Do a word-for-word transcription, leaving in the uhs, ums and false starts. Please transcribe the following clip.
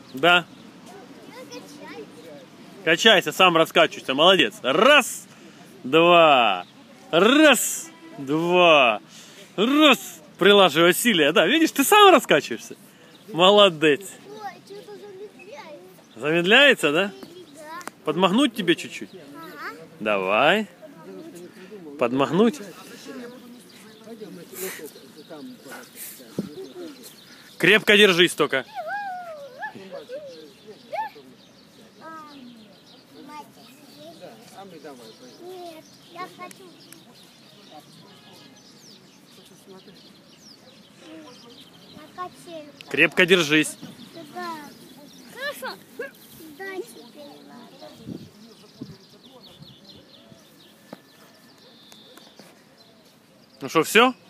Да. Качайся, сам раскачивайся. Молодец. Раз, два. Раз, два. Раз. Прилаживай усилия. Да, видишь, ты сам раскачиваешься. Молодец. Ой, что-то замедляется. Замедляется, да? Да. Подмахнуть тебе чуть-чуть? Ага. Давай. Подмахнуть. Крепко держись только. Нет, я хочу. На качельку. Крепко держись. Да. Хорошо. Да, теперь надо. Ну что, все?